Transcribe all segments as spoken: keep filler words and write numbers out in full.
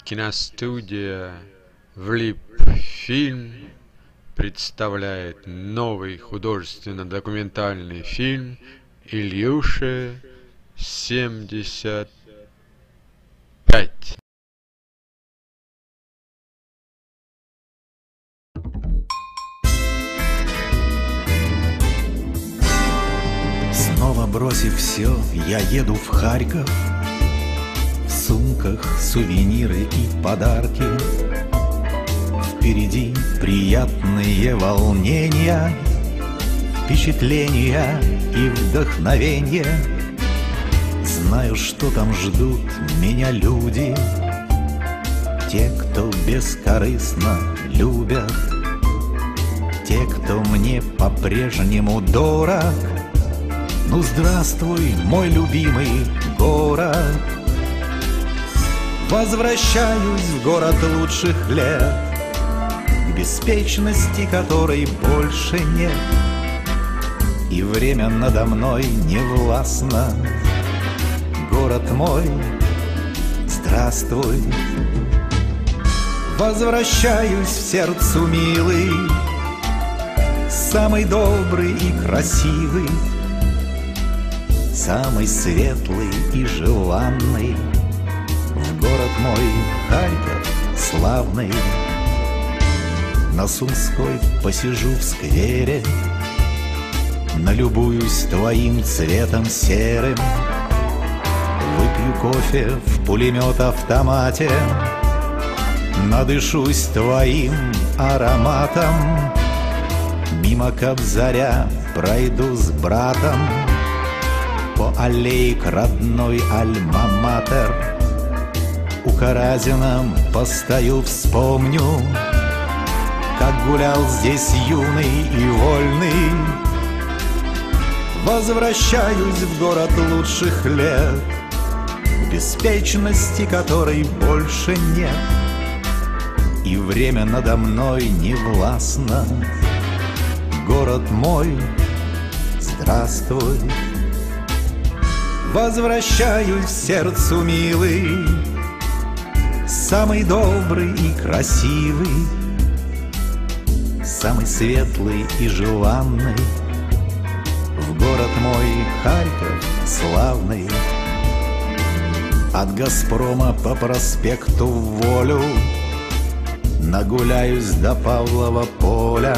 Киностудия Влипфильм представляет новый художественно-документальный фильм «Ильюша семьдесят пять». Снова бросив все, я еду в Харьков. В сумках сувениры и подарки. Впереди приятные волнения, впечатления и вдохновения. Знаю, что там ждут меня люди, те, кто бескорыстно любят, те, кто мне по-прежнему дорог. Ну, здравствуй, мой любимый город. Возвращаюсь в город лучших лет, к беспечности которой больше нет. И время надо мной не властно. Город мой, здравствуй. Возвращаюсь в сердцу милый, самый добрый и красивый, самый светлый и желанный, в город мой Харьков славный. На Сумской посижу в сквере, налюбуюсь твоим цветом серым, выпью кофе в пулемет-автомате, надышусь твоим ароматом. Мимо Кобзаря пройду с братом по аллее к родной Альма-Матер. У Каразина постою, вспомню, как гулял здесь юный и вольный. Возвращаюсь в город лучших лет, к беспечности которой больше нет. И время надо мной не властно. Город мой, здравствуй. Возвращаюсь в сердцу милый, самый добрый и красивый, самый светлый и желанный, в город мой Харьков славный. От Газпрома по проспекту в Волю нагуляюсь до Павлова поля,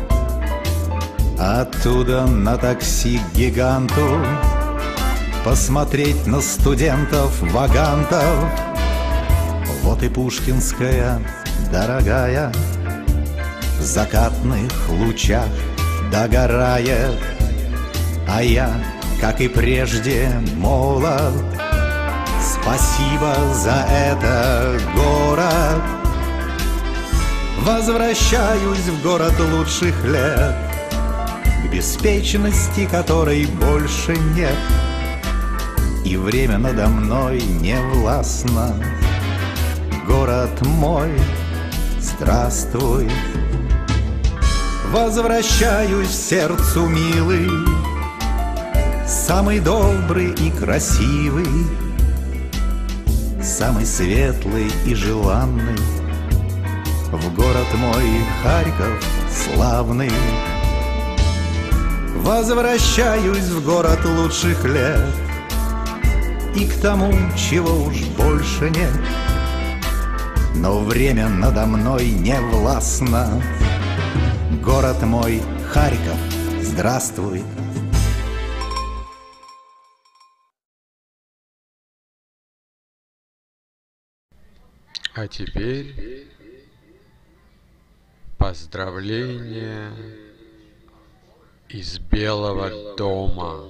оттуда на такси к Гиганту посмотреть на студентов-вагантов. Вот и Пушкинская, дорогая, в закатных лучах догорает. А я, как и прежде, молод. Спасибо за это, город. Возвращаюсь в город лучших лет, к беспечности которой больше нет. И время надо мной не властно. Город мой, здравствуй. Возвращаюсь в сердцу милый, самый добрый и красивый, самый светлый и желанный, в город мой Харьков славный. Возвращаюсь в город лучших лет и к тому, чего уж больше нет. Но время надо мной не властно. Город мой Харьков, здравствуй. А теперь поздравления из Белого дома.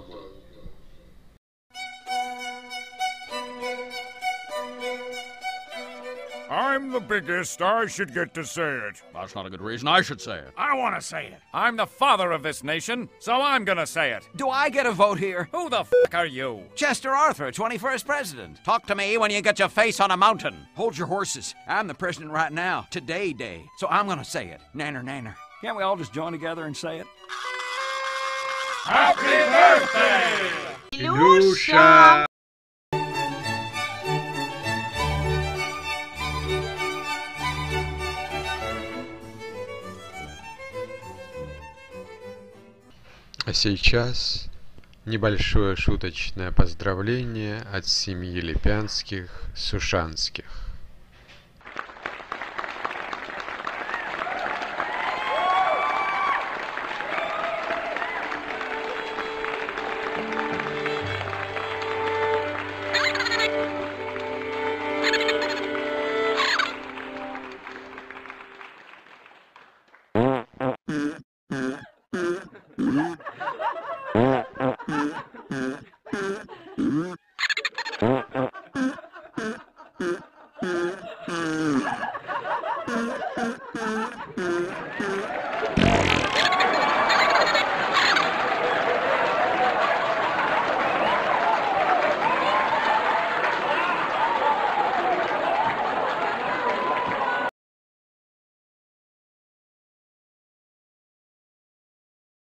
I'm the biggest, I should get to say it. That's not a good reason I should say it. I want to say it. I'm the father of this nation, so I'm gonna say it. Do I get a vote here? Who the f*** are you? Chester Arthur, twenty-first president. Talk to me when you get your face on a mountain. Hold your horses. I'm the president right now, today day. So I'm gonna say it. Nanner, nanner. Can't we all just join together and say it? Happy birthday! Илюша! А сейчас небольшое шуточное поздравление от семьи Липянских Сушанских. Mm-hmm.